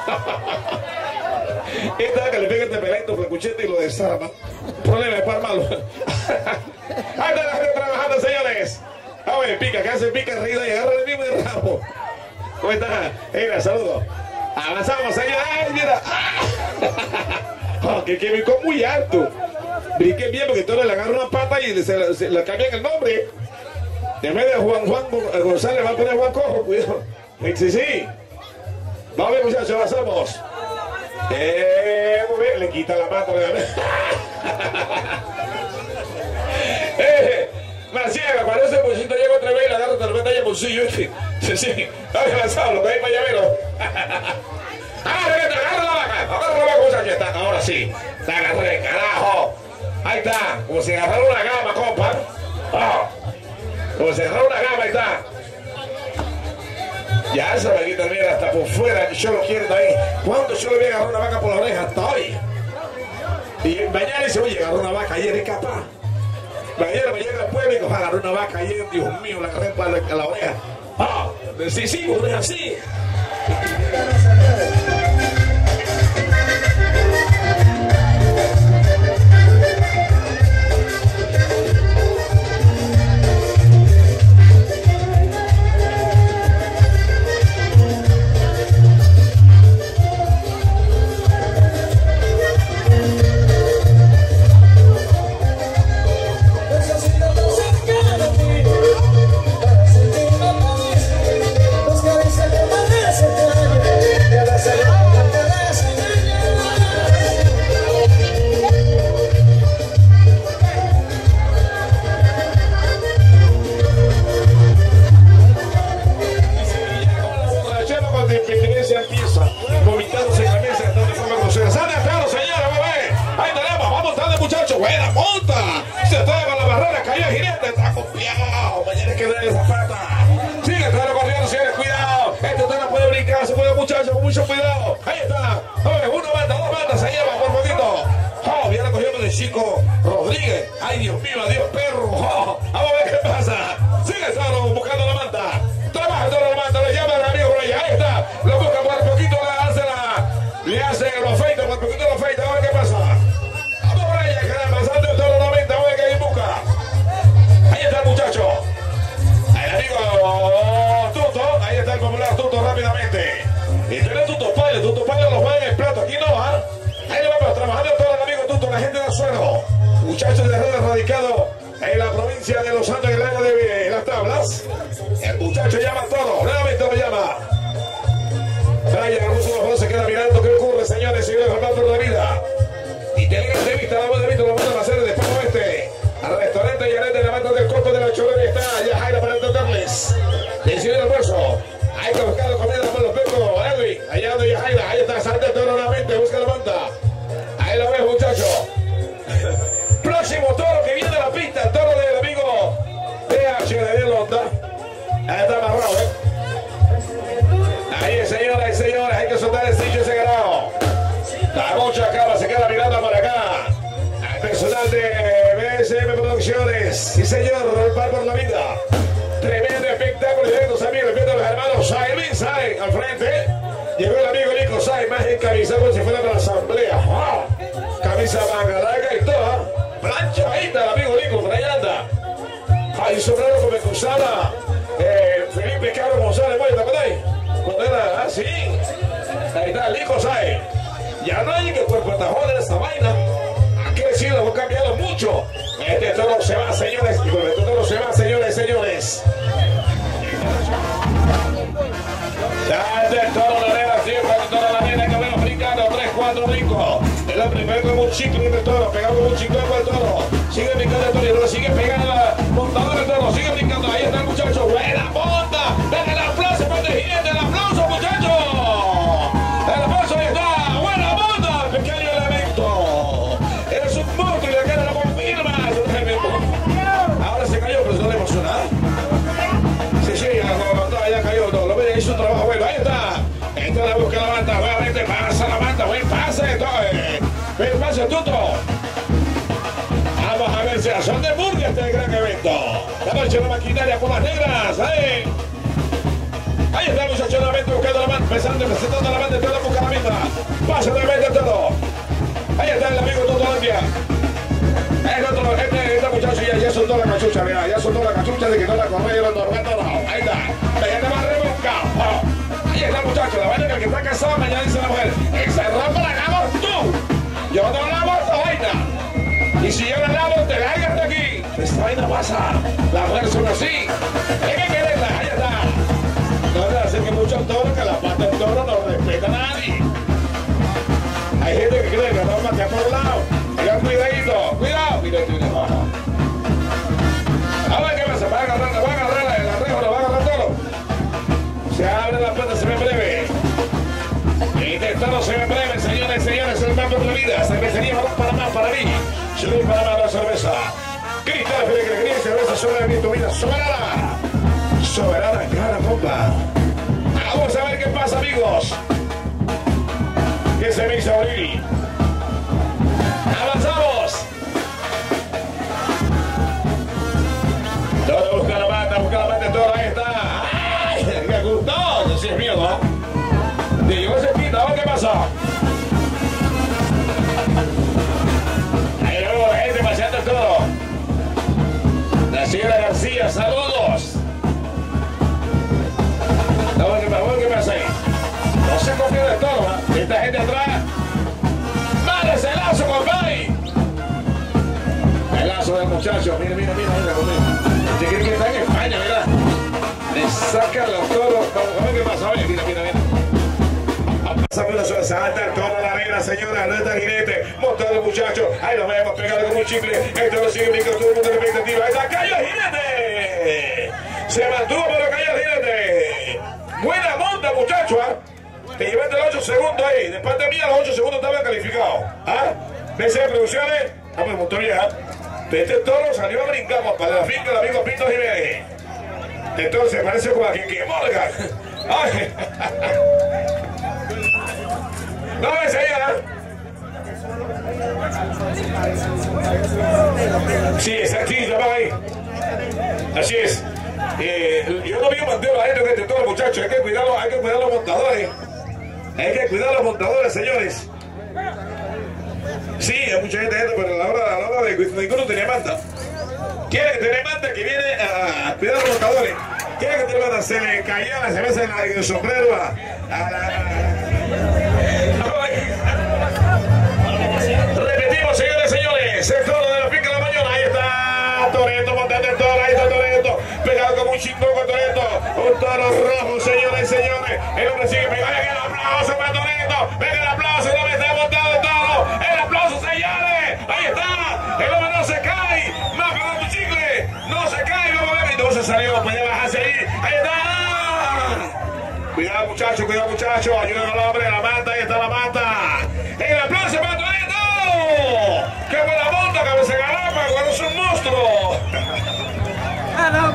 Esta que le pega este peladito por el cuchete y lo desarma. Problema es para malo. Ahí está la gente trabajando, señores. A ver, pica, que hace pica arriba y agarra el mismo de rabo. ¿Cómo está? Mira, saludos. Avanzamos, señores. ¡Ay, mira! Oh, que, que brincó muy alto. Brinqué bien porque todo le agarra una pata y se, se, se le cambian el nombre. En vez de Juan Juan González va a poner Juan Cojo, cuidado. Sí, sí. Vamos a ver, muchachos, avanzamos. Eh, muy bien, le quita la mano. eh, Marciaga, cuando ese bolsito llega otra vez, le agarra otra vez el bolsillo. Sí, sí. Vamos avanzado, lo que hay para allá, mira. Agarra la vaca, agarra la vaca, muchachos. Está, ahora sí. Está agarré, carajo. Ahí está, como si agarrara una gama, compa. Oh. Como si agarrara una gama, ahí está. Ya esa vaquita, mira, hasta por fuera, yo lo quiero ahí. ¿Cuándo yo le voy a agarrar una vaca por la oreja? Hasta hoy. Y mañana dice, oye, agarró una vaca ayer, es capaz. Mañana me llega al pueblo y coja, agarró una vaca ayer, Dios mío, la agarré para la, la oreja. Ah, sí, sí, no es así. Buena monta. Se está con la barrera, cayó el jinete, está copiado. Mañana es que dé esa pata. Sigue todo corriendo, señores, cuidado. Este usted no puede brincar, se puede, muchachos, con mucho cuidado. Ahí está. A ver, una banda, dos bandas, se lleva por poquito. Oh, viene cogiendo de Chico Rodríguez. Ay, Dios mío, adiós, perro. Oh, vamos a ver qué pasa. Sigue solo buscando la manta. Trabaja toda la manta, le llama al amigo por allá. Ahí está. Lo busca por poquito, le hace la. Le hace lo afeita, por poquito lo afeita. A ver qué pasa. Pasando el toro noventa, voy a que ahí busca. Ahí está el muchacho. El amigo Tuto. Ahí está el popular Tuto rápidamente. Y tiene Tuto Payo. Tuto Payo los va en el plato. Aquí no, ¿ah? Ahí le vamos trabajando todo el amigo Tuto, la gente de Azuero. Muchachos de Red radicado en la provincia de Los Santos, en el área de Las Tablas. El muchacho llama todo. Nuevamente lo llama. Brian Hermoso los se queda mirando. ¿Qué ocurre, señores? Señores, Fernando de la vida. Y te diga de vista, la voz de vista, lo vamos a hacer después oeste. Al restaurante Yaret de la Mata del Coto de la Cholera está allá Jaira para tocarles. El señor almuerzo. Hay que buscar la comida para los pecos. Edwin, allá donde Jaira, ahí está, salte todo nuevamente, busca la manta. Ahí la ves, muchacho. Próximo toro que viene a la pista, el toro del amigo T H de Londa. Ahí está amarrado, ¿eh? Ahí, señoras y señores, hay que soltar el sitio ese ganado. La mucha cara se queda mirando para acá. El personal de B S M Producciones. Sí, señor, Rolpar por la vida. Tremendo espectáculo. Y directos amigos, viendo a los hermanos Sailin Sai al frente. Llegó el amigo Nico Sai, más encabezado como si fuera de la asamblea. ¡Oh! Camisa manga larga y toda. Planchadita el amigo Nico, por ahí anda. Hay sombrero como que usaba eh, Felipe Carlos González, ¿te acordáis? Cuando era así. Ahí está Nico Sai. Ya no hay que por joder esta vaina. Ha crecido, ha cambiado mucho. Este toro se va, señores. Y con este toro se va, señores, señores. Ya este toro la nena siempre, el toro la nena que vemos brincando. tres, cuatro, cinco. El hombre pega como un chicle de toro, pegado como un chicle del toro. Sigue brincando el toro y luego sigue pegando la montadora del toro. Sigue brincando. Ahí está el muchacho. Buena monta. Denle el aplauso para el jinete. El aplauso, muchachos. El aplauso ahí está. Buena monta. Pequeño por las negras. Ahí, ahí está el muchacho nuevamente buscando la mano, pesando, presentando la mano de todo, busca la misma. Pasa nuevamente todo. Ahí está el amigo Toto Landia. El otro, este, este muchacho ya, ya soltó la cachucha, mira, ya soltó la cachucha de que no la correa y lo normal no. Ahí está, mañana va a rebuscar. Oh. Ahí está el muchacho, la vaina que el que está casado mañana dice la mujer, esa ropa la lavas tú. Yo no lavo esta vaina. Y si yo la lavo, te largas de aquí. Esta vaina pasa. Las mujeres son así. Hay que quererla, ahí está. No debe hacer que muchos toros, que la pata del toro no respeta a nadie. Hay gente que cree que no mate a por lado. Tengan cuidadito, cuidado. Mira, mira, vamos. A ver qué pasa, va a agarrar, va a agarrar el arrejo, lo va a agarrar todo. Se abre la puerta, se ve breve. Este toro se ve breve, señores y señores, el mando de la vida. Cervecería para más, para mí. Yo doy para más la cerveza. Cristal, Peregría, cerveza soberana de tu vida, soberana. Soberana, clara bomba. Vamos a ver qué pasa, amigos. ¿Qué se me hizo abrir? ¡Avanzamos! Todo busca la banda, busca la banda, todo ahí está. ¡Ay! ¡Me gustó! Eso sí es mío, ¿no? Te llegó ese pita, ¿qué pasa? Ahí luego la gente paseando todo. La señora García, saludos. Vamos a ver qué pasa ahí. No se confía de todo, ¿eh? Esta gente atrás. ¡Madre ese lazo, compadre! El lazo del muchacho. Mira, mira, mira, mira conmigo. ¿Usted cree que está en España, verdad? Le sacan los toros. Vamos a ver qué pasa. Oye, mira, mira, mira. Pasamos la suerte, salta el toro, la negra, señora, no está el jinete, montado el muchacho. Ahí nos vemos pegado como un chicle. Esto lo sigue brincando todo el mundo de expectativa. Ahí está, cayó el jinete. Se mantuvo, pero cayó el jinete. Buena monta, muchacho, ¿ah? ¿eh? Te llevaste los ocho segundos ahí. De parte mía, los ocho segundos estaban calificados. ¿Ah? ¿B C de Producciones? Ah, pues montó ya. Este toro salió a brincar para la finca del amigo Pinto Jiménez. Entonces parece como aquí que Morgan. Ay. No ves allá. Sí, exactito, va ahí. Así es. Eh, yo no vi un manteo a la gente que este todo, muchachos. Hay que cuidarlo, hay que cuidar a los montadores. Hay que cuidar a los montadores, señores. Sí, hay mucha gente, gente pero a la hora, a la hora de ninguno tenía manta. Quiere que tenga manta que viene a cuidar a los montadores. Quiere que tenga manta, se le caía la cerveza en el sombrero a, a la. Repetimos, señores y señores, el toro de la finca de la mañana. Ahí está Toreto, montando el toro, ahí está Toreto, pegado como un chingón con Toreto, un toro rojo, señores y señores. El hombre sigue pegado. Venga el aplauso para Toreto, venga el aplauso, el hombre está montado el toro, el aplauso, señores. Ahí está, el hombre no se cae, más pegado un chicle, no se cae, vamos a ver, y no se salió, puede bajarse ahí, ahí está. Cuidado, muchachos, cuidado, muchachos, ayuden al hombre, la mata, ahí está la mata. El aplauso para Toreto. ¡Qué buena monta, cabeza garapa! ¡Cuando es un monstruo! ¡A la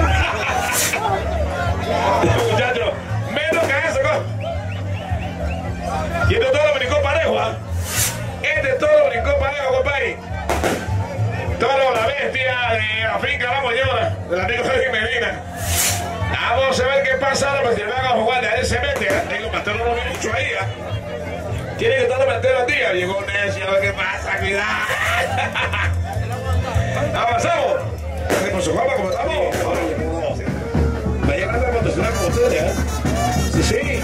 muchachos, menos que eso, ¿no? Y este toro brincó parejo, ¿ah? ¿eh? Este toro brincó parejo, compadre. Toro, la bestia de la finca La Mollona, del amigo Jorge Medina. Vamos a ver qué pasa, pues si le van a jugar, a él se mete, ¿eh? Digo, Mateo no lo vi mucho ahí, ¿eh? Tiene que estar de mantener al día, llegó necio, a ver qué pasa, cuidado. Avanzamos. Hacemos su japa como estamos. Vaya a la motocicleta como ustedes, ¿eh? Sí, sí.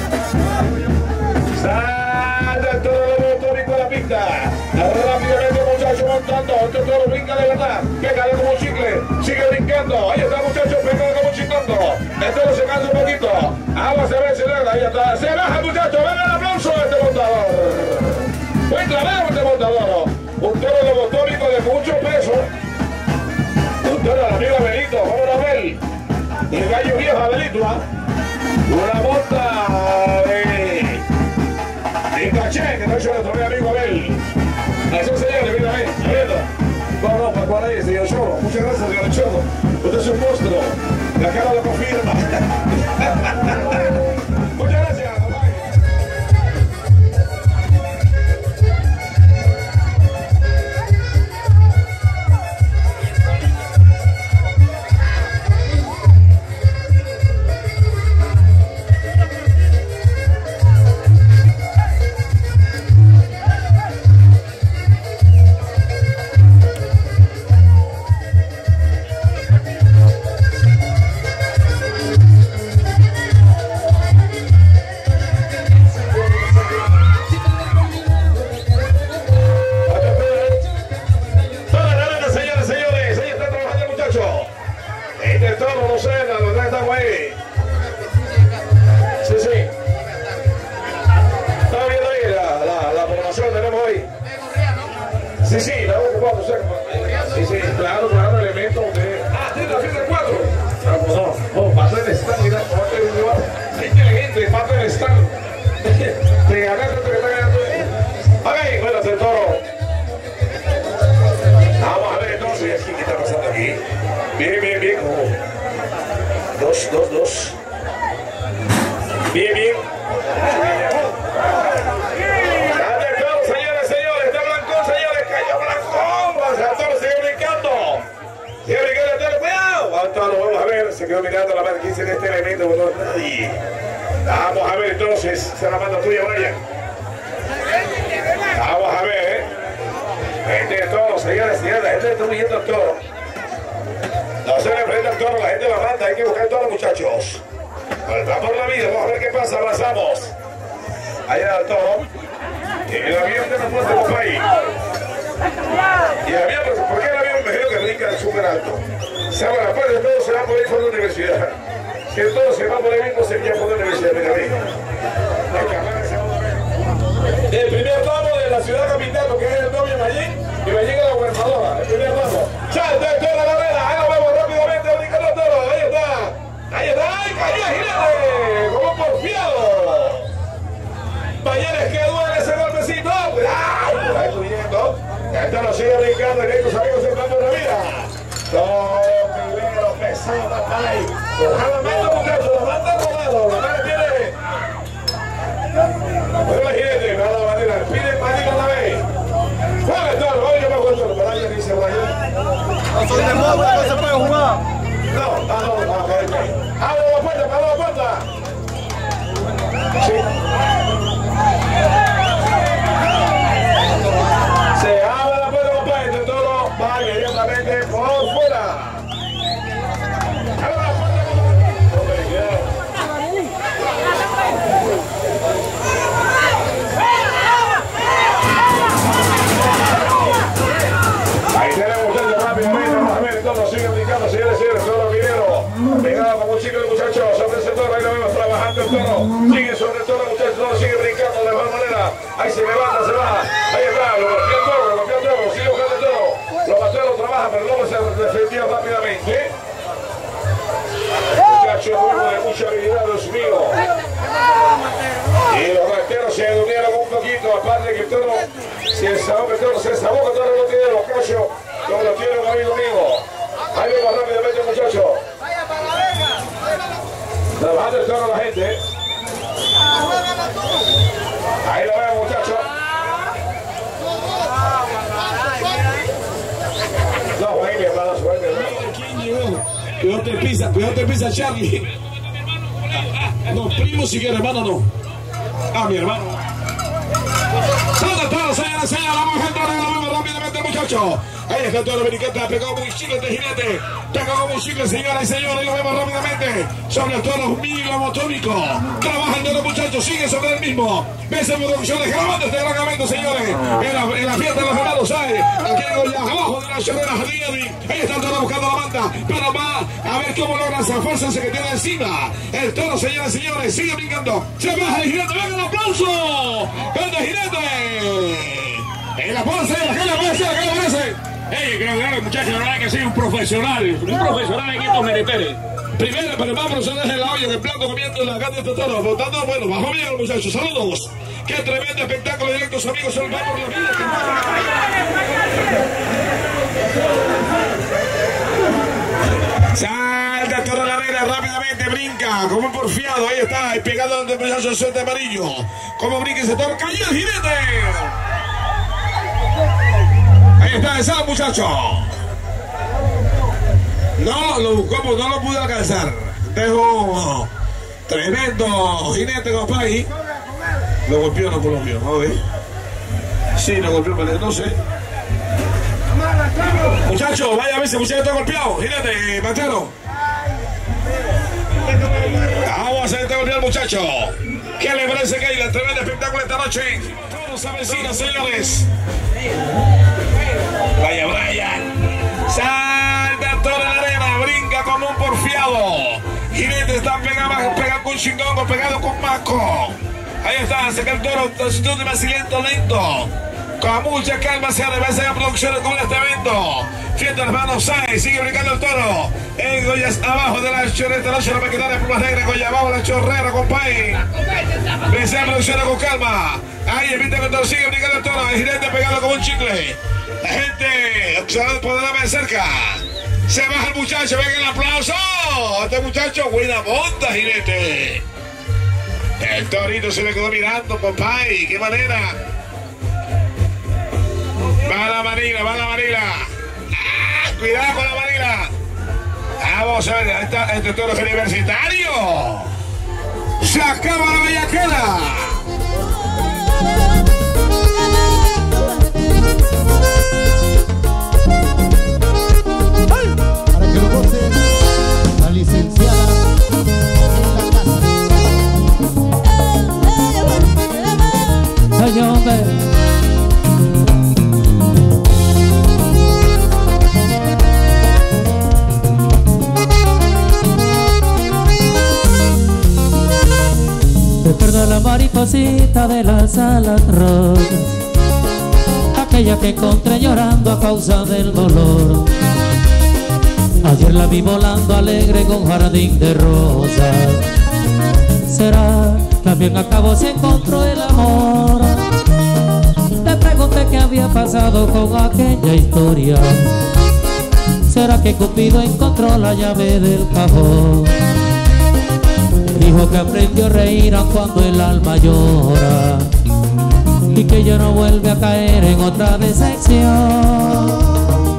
Salta el toro de motor con la pista. Rápidamente, muchachos, montando. Este toro brinca de verdad. Pégale como un chicle. Sigue brincando. Ahí está, muchachos, pégale como un chingando. El toro se cansa un poquito. Vamos a ver si logra. Ahí está. Se baja, muchachos. Venga el aplauso a este montador. Buen trabajo este montador. Un toro de motórico de mucho peso. Un toro del amigo Abelito. Vamos a ver. El gallo viejo Abelito, ¿ah? Una monta de, de caché que no ha hecho nuestro amigo Abel. Así señores, mira ahí, viendo. No, no, para cuál ahí, señor Choro. Muchas gracias, señor Choro. Usted es un monstruo. La cara lo confirma. Muchas gracias. Sí, sí, la voz de cuatro, o sea, sí, sí, claro, claro, elemento de... Ah, tiene la fiesta de cuatro. No, no, no, parte del stand, mira, qué inteligente, parte del stand. Te ganaste lo que está ganando. Ok, bueno, el toro. Vamos a ver entonces, ¿qué está pasando aquí? Bien, bien, bien, como... Dos, dos, dos. Bien, bien. Vamos a ver, se quedó mirando la mano quince de este elemento, no nadie. Vamos a ver entonces, se la manda tuya, Brian. Vamos a ver, eh. Gente de toro, señores, señores, la gente está huyendo al toro. No se le prende al toro, la gente la manda, hay que buscar al toro, muchachos. Va por la vida, vamos a ver qué pasa, avanzamos. Allá al toro. Y el avión de la puerta del país. Y el avión, ¿por qué el avión me imagino que brinca súper alto? Se abre la puerta, todo se va por ahí por la universidad. Si todo se va por ahí mismo, se iría por la universidad, mira ahí. El primer ramo de la ciudad capital, porque es el novio Mayín, y Mayín es la gobernadora, el primer ramo. ¡Salta el toro a la vela! Ahí lo vemos rápidamente, brincando el toro, ahí está. Ahí está, ¡ay, cayó Jinete! Como un porfiado. Mayines, que duele ese golpecito. ¡Ay, por ahí subiendo! Esta lo sigue brincando, y estos amigos se van por la vida. Todo primero pesado, ahí. Ojalá manda, muchachos, la manda rodado. La manda tiene. Bueno, la Jinete, me da la bandera. Pide bandera a la vez. Juega el toro, oye, me acuerdo. Para allá dice Brian. Son de moda, no se puede jugar. No, ah, no, no, ok, ok. Abre la puerta, abre la puerta. Sí. Se abre la puerta, compadre, el toro va inmediatamente por fuera. Abre la puerta, compadre. Ahí tenemos muchachos rápidamente, vamos a ver, el toro sigue brincando, señores, señores, toro minero. Pegado como un chico de muchachos, sobre ese toro, ahí lo vemos trabajando el toro. Sigue sobre el toro, muchachos, el toro sigue brincando de mejor manera. Ahí se levanta, se va. Ahí está, lo golpeó el toro, lo golpeó el toro, sigue buscando el toro. Los bateros trabajan, pero luego se defendió rápidamente. Muchachos, juego de mucha habilidad, Dios mío. Y los bateros se durmieron un poquito, aparte que el toro se desaboca, el toro se desaboca, el toro no tiene los cachos, como lo tiene un amigo mío. Ahí vemos rápidamente, muchachos. Trabajando el toro la gente. Ahí lo vemos, muchachos. No, ahí mi hermano, suerte. ¿Quién llegó? Cuidado te pisa, cuidado te pisa, Charlie. No, primo si quiere, hermano, no. Ah, mi hermano. Todo, todo, señora, señora, vamos a entrar, vamos rápidamente, muchachos. Ahí está el toro dominicano, pegado como un chicle de jinete. Pegado como un chicle, señoras y señores, y lo vemos rápidamente. Sobre el toro milomotónico. Trabaja el toro, muchachos, sigue sobre el mismo. Ves en producciones, grabando este reglamento, señores. En la, en la fiesta de los hermanos, ¿sabes? Aquí allá abajo de la chorrera Jardín. Ahí está el toro buscando la manta. Pero va a ver cómo logra zafarse que tiene encima. El toro, señoras y señores, sigue brincando. Se baja el jinete, venga el aplauso. ¡Vende jinete! El aplauso, ¿qué le parece? ¿Qué le parece? Ey, creo que muchachos, la verdad que sí, un profesional, un profesional en estos mereteres. Primero, pero vamos a dejar la olla en el plato comiendo la gana de este toro. Votando, bueno, bajo bien, muchachos, saludos. Qué tremendo espectáculo directos, amigos, el vamos por la vida. Salta el toro a la arena, rápidamente brinca, como un porfiado, ahí está, pegado donde el muchacho suelta amarillo. Como brinca ese toro, cayó el jinete. Ahí está esa, muchacho. No lo buscó, no lo pude alcanzar. Dejo tremendo jinete, compadre. Lo golpeó, no colombiano, ¿no ve? Sí, lo golpeó, pero no sé. Muchacho, vaya a ver si muchacho está golpeado. Jinete, Matero. Vamos a hacer este golpeado, muchacho. ¿Qué le parece que hay el tremendo espectáculo esta noche? Todos se avecinan, señores. Vaya Brian, salta toda la arena, brinca como un porfiado. Jinetes están pegados, pegados con chingón, pegados con maco. Ahí está, saca el toro, de más lento, lento. Con mucha calma se regresa la producción con este evento. Fiesta hermano Sáenz, sigue brincando el toro. En Goyas abajo de la chorreta, no se lo va a quedar en plumas negras. Goya abajo la chorrera, compadre. Regresa la producción con calma. Ahí evita que el toro sigue brincando el toro. El jinete pegado como un chicle. La gente observando por la cerca. Se baja el muchacho, venga el aplauso. Este muchacho, buena monta, jinete. El torito se le quedó mirando, compadre. Qué manera. Va la Manila, va la Manila. ¡Ah! Cuidado con la Manila. Vamos a ver, esta, este toro es universitario. Se acaba la bellaquera. Para que lo goce la licenciada en la casa. Ay, hombre. Recuerdo la mariposita de las alas rojas, aquella que encontré llorando a causa del dolor. Ayer la vi volando alegre en un jardín de rosas. Será que al fin y al cabo se encontró el amor. Le pregunté qué había pasado con aquella historia. Será que Cupido encontró la llave del cajón. Dijo que aprendió a reír aun cuando el alma llora y que ya no vuelve a caer en otra decepción.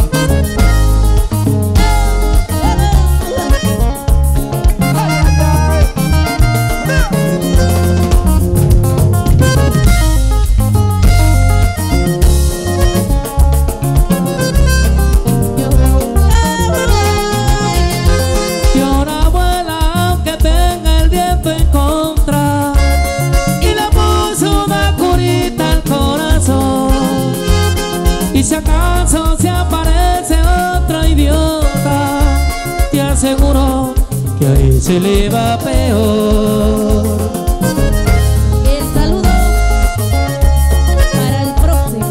Y si acaso se aparece otro idiota, te aseguro que ahí se le va peor. El saludo para el próximo.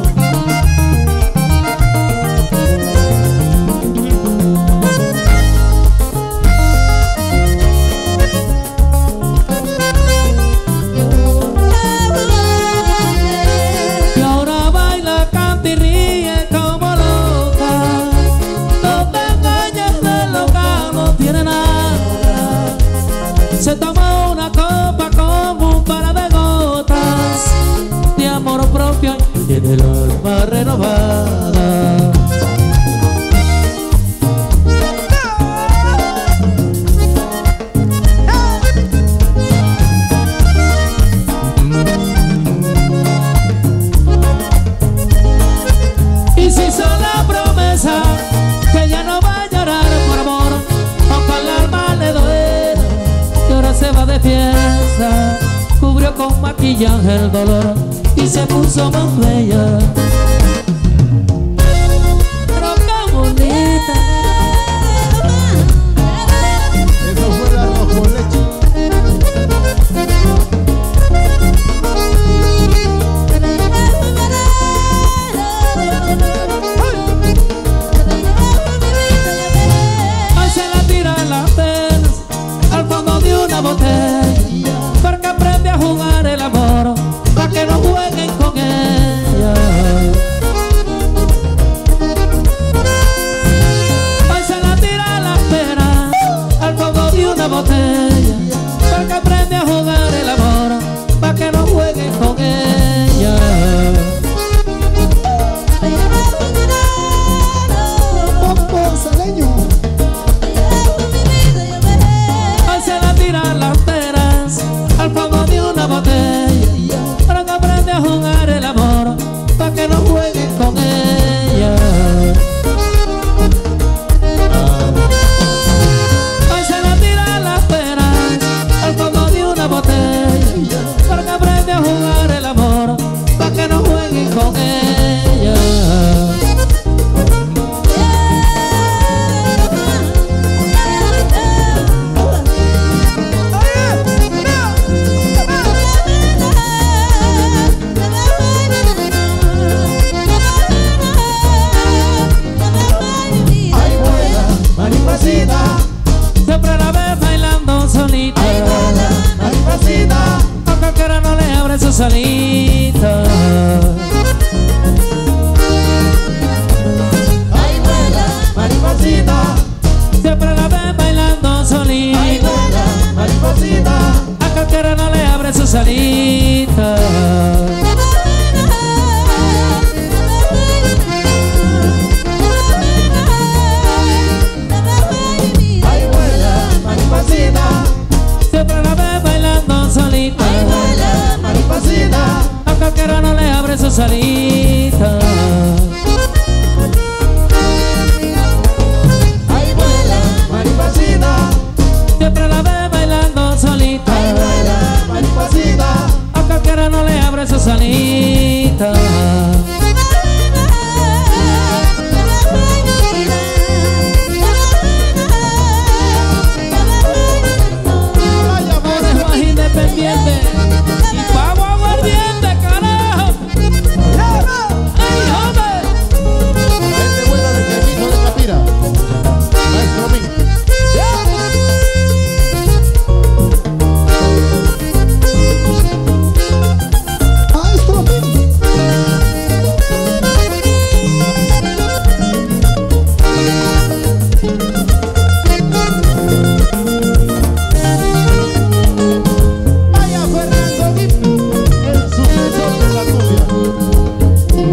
Y ahora baila, canta y ríe como loca. No te engañes, de loca no tiene nada. Se toma una copa como un par de gotas de amor propio y tiene el alma renovada. Y se hizo la promesa que ya no va a llorar por amor, aunque al alma le duele, y ahora se va de fiesta. Cubrió con maquillaje el dolor y se puso más bella. Pero qué bonita. Eso fue el arroz con leche. Hoy se la tira en las penas al fondo de una botella, porque aprende a jugar el amor para que no jueguen con ella. Hoy se la tira en las penas al fondo de una botella, porque aprende a jugar el amor para que no jueguen con ella. Pompo saleño. Hoy se la tira las peras al fondo de una botella, para que aprende a jugar el amor para que no jueguen con ella. Hoy se la tira las peras al fondo de una botella. sus alitas. Ay, vuela, mariposita. Siempre la ven bailando solita. Ay, vuela, mariposita. A cualquiera no le abre sus alitas. Ay, vuela, mariposita. Siempre la ven bailando solita. Ay, vuela, mariposita. A cualquiera no le abre sus alitas. Ay, vuela, mariposita. Siempre la ve bailando solita. Ay, vuela, mariposita. A cualquiera no le abre sus alitas. Ay, amor, Es más independiente y pavo aguardiente, carajo. ¡Ay, hombre! Gente buena de Caimito de Capira. Maestro Ming. Maestro Ming. Vaya Fernando Guim, el sucesor de la cumbia.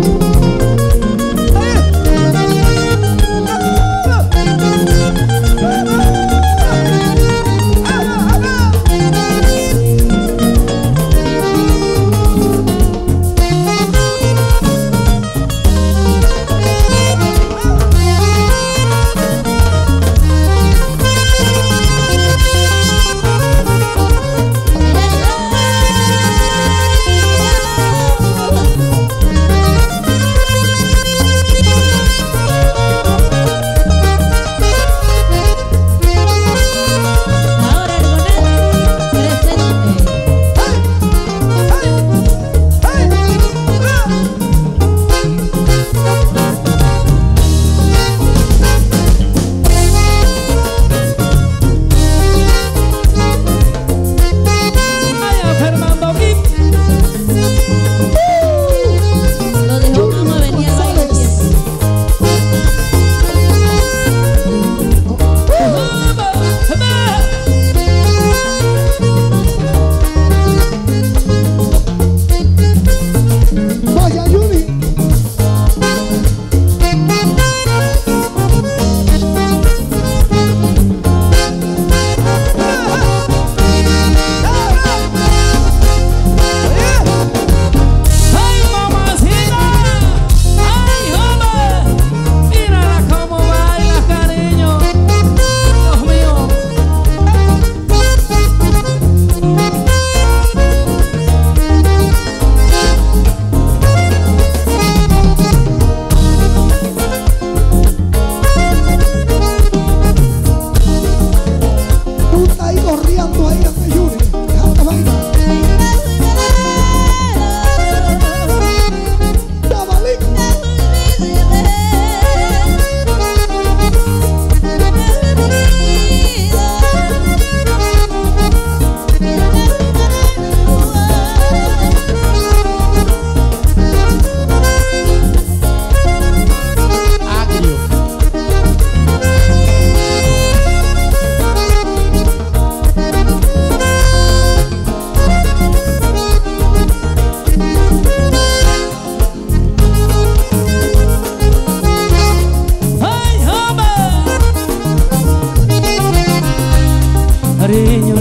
Ahora Argonel presente. Vaya Fernando Guim. Lo dejó como venía el baile. Vaya Yuri. ¡Ay, mamacita! ¡Ay, hombre! Mírala cómo baila, cariño. Dios mío. Tú estás ahí corriendo ahí ante Yuri. Déjate bailar. Chavalín. Agrio. ¡Ay, hombre! Cariño.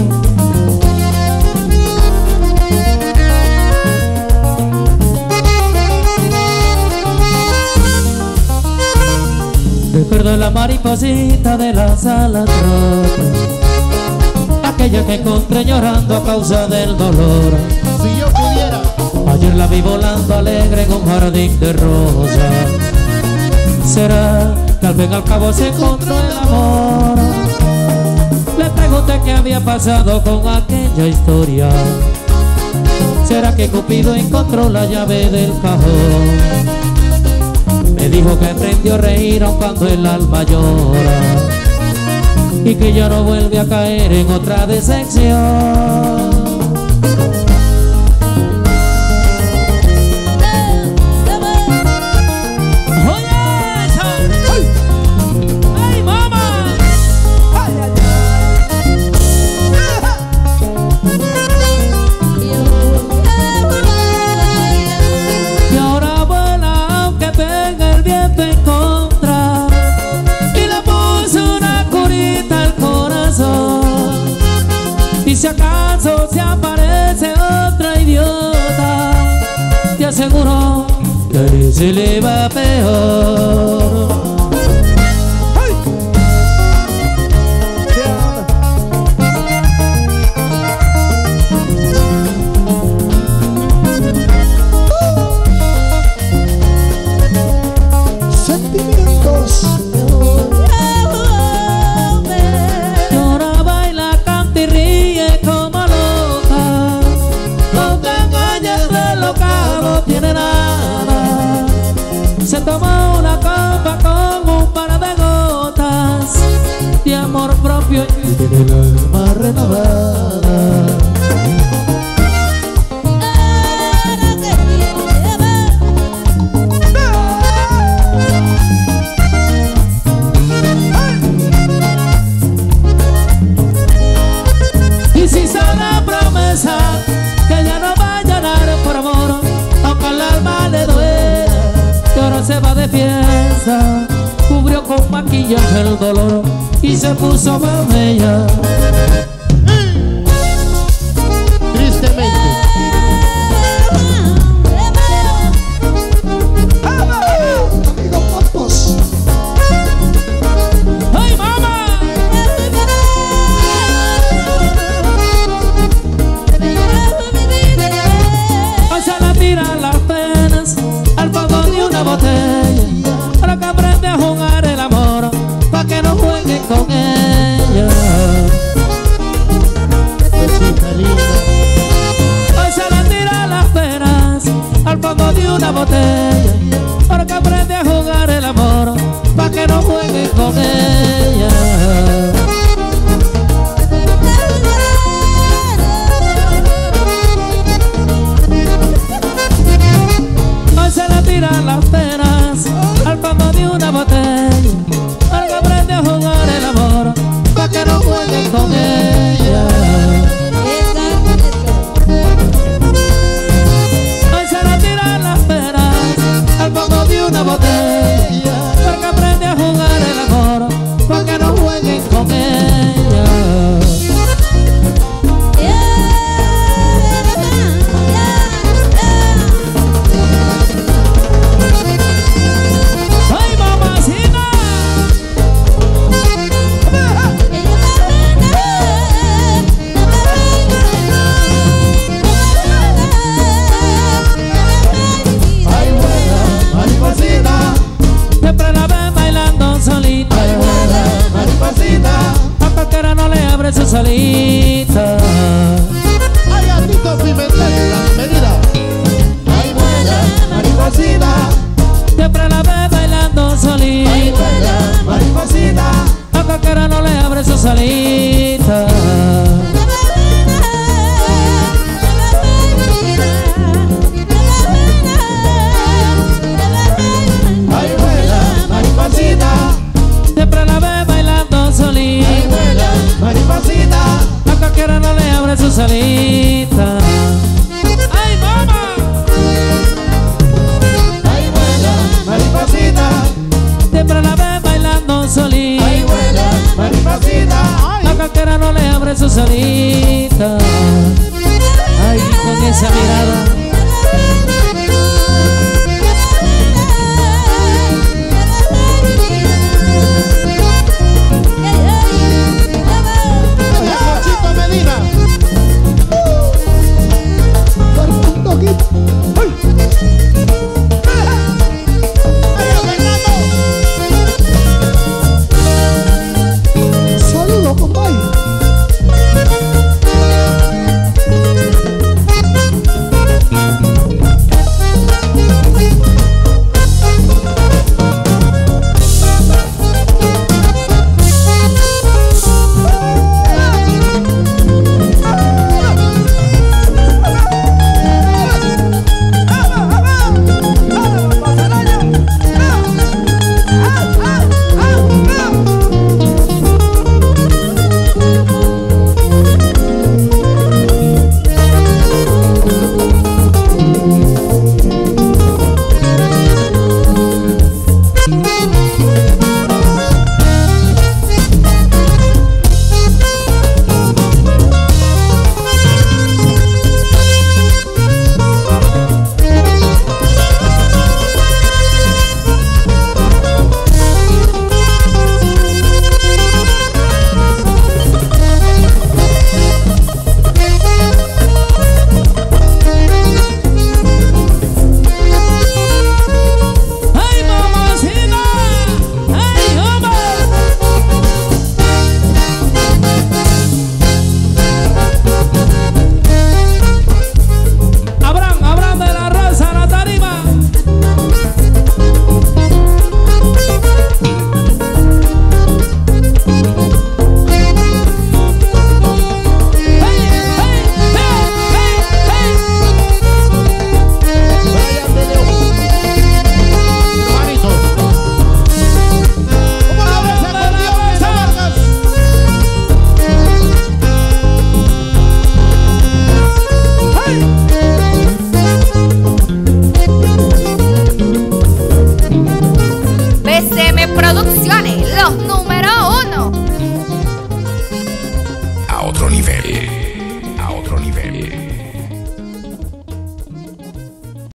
Recuerdo la mariposita de las alas rotas, aquella que encontré llorando a causa del dolor. Si yo pudiera. Ayer la vi volando alegre en un jardín de rosas. ¿Será que al fin y al cabo se encontró el amor? Le pregunté qué había pasado con aquella historia. ¿Será que Cupido encontró la llave del cajón? Me dijo que aprendió a reír aun cuando el alma llora y que ya no vuelve a caer en otra decepción. aseguró que se le va peor. Sentimientos. Llora, baila, canta y ríe como loca. No te engañes de loca, no tiene nada. Se tomó una copa con un par de gotas de amor propio y tiene el alma renovada. Y si se la promesa que ya no va a llorar por amor, aunque el alma le duela, que ahora se va de fiesta, cubrió con maquillaje el dolor y se puso bella. Tristemente. Amigo Campos. ¡Ay, mamá! O se la tira las penas al fondo de una botella, para que aprende a jugar el amor, pa' que no juegue con ella. Cosita linda. O se la tira las penas al fondo de una botella, para que aprende a jugar el amor, pa' que no juegue con ella. O se la tira las penas al fondo de una botella, para que aprende a jugar el amor, pa' que no juegue con ella. Hoy se la tira las penas al fondo de una botella, para que aprende a jugar el amor, para que no jueguen con ella. ¡Ay, mamacita! Ay, buena mariposita. Siempre la ve bailando solita. Ay, buena mariposita. A cualquiera no le abre su salita. Ay, a Tito Pimentel, la medida. Ay, buena mariposita. Siempre la ve bailando solita. Ay, buena mariposita. A cualquiera no le abre su salita. Ay, buena mariposita. Siempre la ve bailando Ay, solita. buena mariposita. A cualquiera no le abre su salita. ¡Ay, mamá! Ay, buena mariposita. Siempre la ve bailando solita. Ay, buena mariposita. A cualquiera no le abre su salita. Ay, con esa mirada. Ay, Jochito Medina. Fernando Gil. Ay, Fernando. Saludos, compadre. a otro nivel.